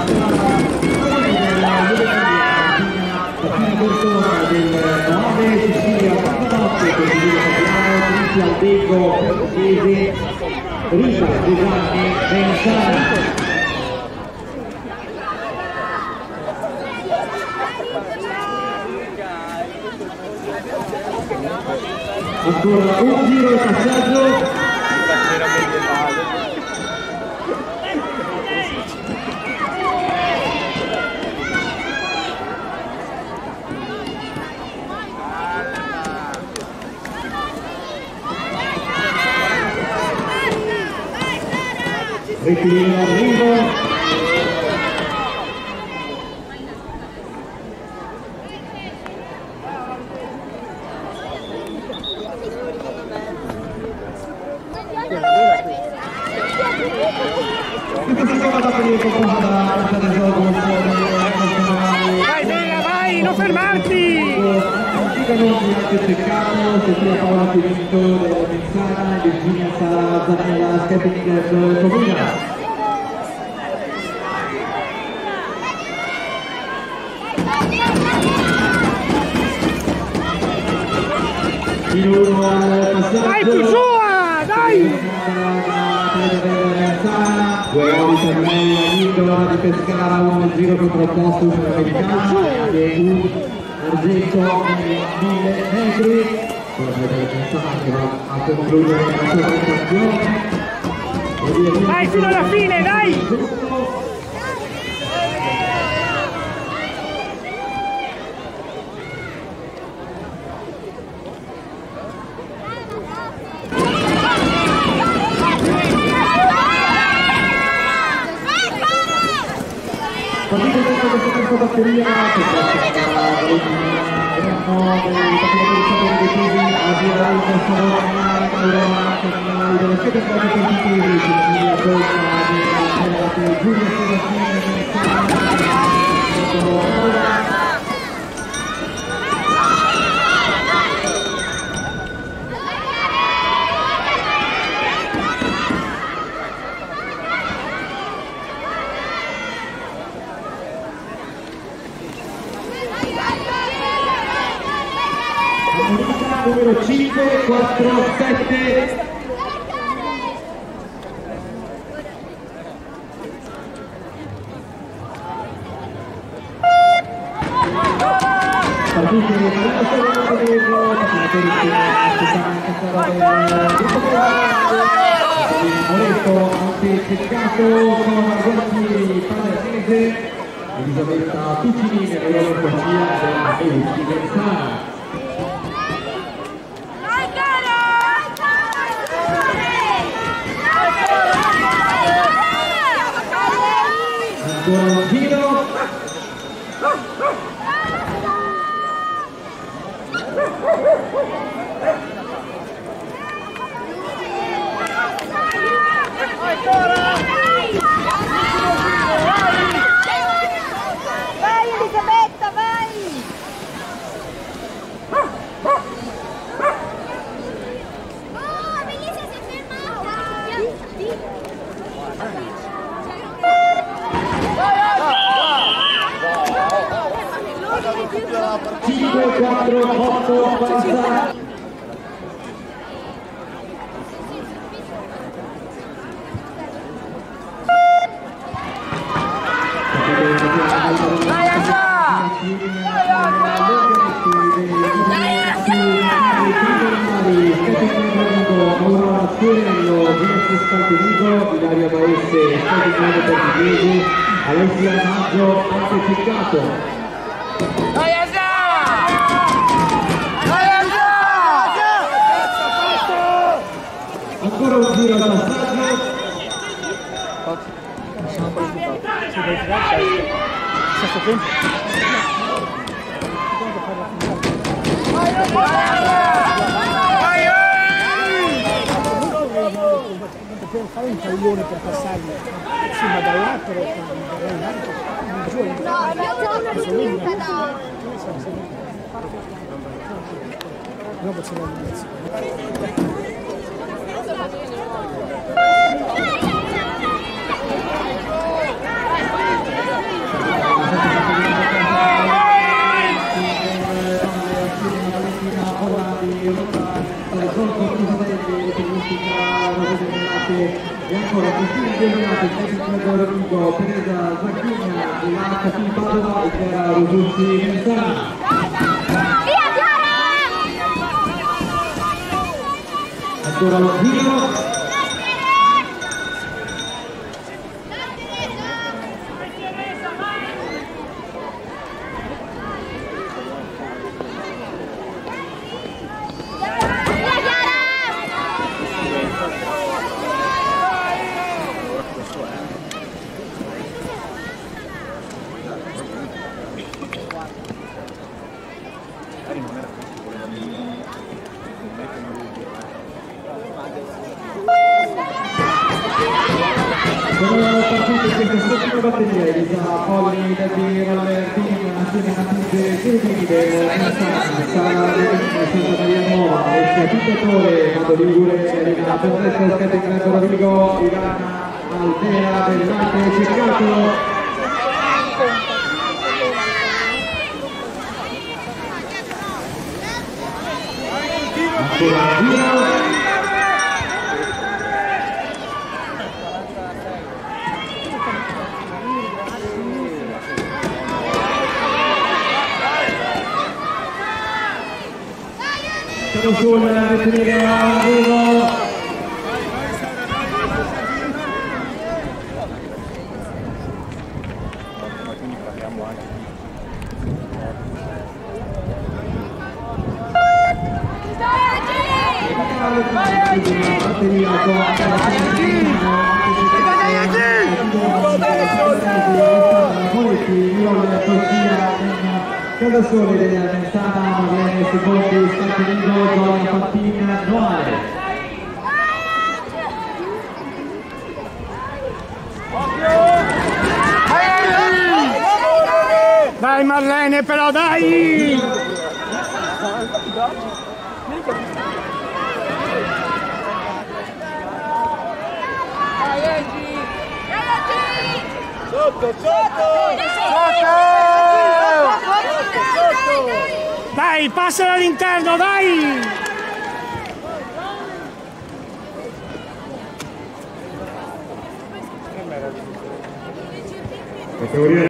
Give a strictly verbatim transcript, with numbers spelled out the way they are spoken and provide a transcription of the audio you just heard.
Rita Giovanni Bensani. Ancora un giro di passaggio. Ritiro arrivo. Vai Vega, vai, non fermarti! Anche Peccato, Sofia Paola Pinto della Menzana, Virginia Sara Zanella, Stepping Club Comuna. In uno al passaggio. Vai più sua, dai! Due ori per lei, Nicola di Pescara, uno giro contrapposto sull'americana e un argento mille metri. Che va a concludere la sua prestazione. Vai fino alla fine, dai! Partito dentro questo tempo batteria, che passa Grano, dei partiti decisi, avviare il nostro Roma, Roma, Canali, delle sette cose positivi, Cecilia Colma, Giulio Serafini, numero cinque, quattro, sette. Partite di Moretto, antepeccato con Margotti Palermese, Elisabetta Tuccini nella loro corsia della Eusti Bensana. Ancora un giro. Vai Elisabetta, vai! Oh, Melissa si è fermata! cinque, quattro, otto, passa. Vai Asa! Aurora Fiorello, Vincenzo Scalpenico, Ilaria Paese, Stefano Portighesi, Alessia Maggio, antepeccato. Vai Asa! Vai Asa! Ancora un giro al passaggio. Per fare un taglione per passarli, sì, ma da là però in alto, No, abbiamo una spinta da... dopo c'è la lunghezza. Alfonso Pisatelli, tennistica Rosete Melate e ancora Cristina Giovanati, tennistica Rodrigo, Teresa Zacchigna, Ilana Cati Padova e Chiara Rosucci Menzana. Via Chiara! Ancora lo giro. Sono partite questa settima batteria di Polli, Debbie, Valentini, assieme a Matilde Giordini del Messana, Sara Levini, Santa Maria Nuova, Escatittatore, Mato Ligure, Elena Perfetto, Scatengrato Rodrigo, Ilana Altera del Latte Cercato. Ancora via. Siamo sul retenere arrivo. Quindi parliamo anche Cadasole della Messana, Marlene Secondi, Stantonino, Giovanna Fantina, Noale. Dai Marlene però, dai! sotto, sotto! Dai, passala all'interno, dai! Categoria